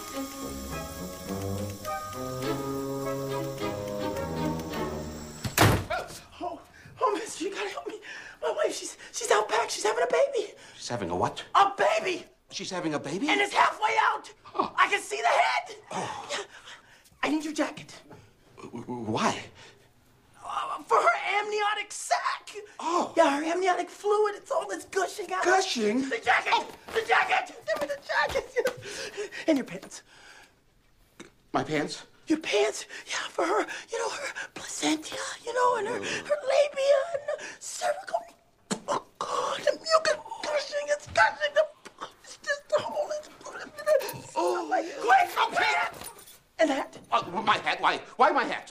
Oh, mister, you gotta help me. My wife, she's out back. She's having a baby. She's having a what? A baby. She's having a baby? And it's halfway out. Oh. I can see the head. Oh. Yeah. I need your jacket. Why? For her amniotic sac. Oh. Yeah, her amniotic fluid. It's gushing out. Gushing? The jacket. Oh. The jacket. Give me the jacket. And your pants. My pants? Your pants, yeah, for her, her placenta, and her labia and cervical. Oh, God, the mucus gushing, it's gushing. It's just the hole. Oh, my God. Quick, no pants! And that. My hat? Why my hat?